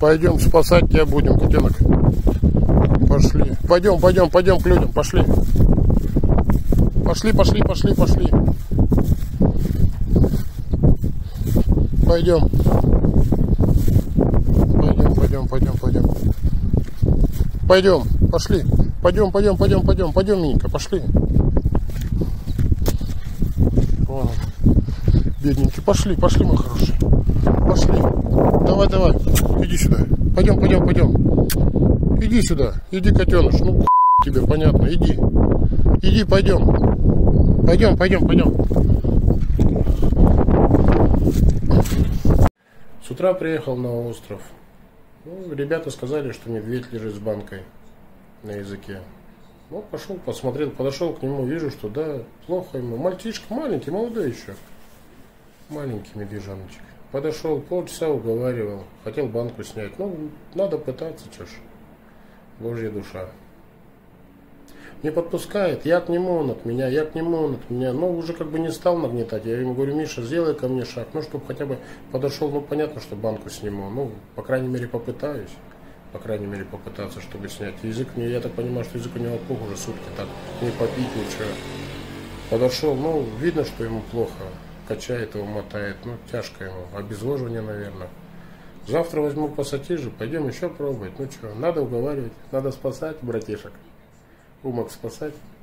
Пойдем спасать тебя будем, котенок. Пошли. Пойдем к людям, пошли. Пошли. Пойдем. Пойдем, пошли. Пойдем, Минька, пошли. Вон. Бедненький, пошли, мой хороший. Пошли. Давай. Иди сюда. Пойдем. Иди сюда. Иди, котеныш. Ну, тебе понятно. Иди, пойдем. Пойдем. С утра приехал на остров. Ну, ребята сказали, что медведь лежит с банкой на языке. Ну, пошел, посмотрел, подошел к нему, вижу, что да, плохо ему. Мальчишка маленький, молодой еще. Маленький медвежоночек. Подошел, полчаса уговаривал, хотел банку снять. Ну, надо пытаться, чё ж. Божья душа. Не подпускает, я к нему, он от меня. Ну, уже как бы не стал нагнетать. Я ему говорю: Миша, сделай ко мне шаг. Ну, чтобы хотя бы подошел, ну, понятно, что банку сниму. Ну, по крайней мере, попытаюсь. Попытаться, чтобы снять. Язык, я так понимаю, что язык у него плохо уже сутки, так, не попить, ничего. Подошел, ну, видно, что ему плохо. Качает его, мотает, ну, тяжко ему. Обезвоживание, наверное. Завтра возьму пассатижи, пойдем еще пробовать. Ну, что, надо уговаривать, надо спасать, братишек. Умок спасать.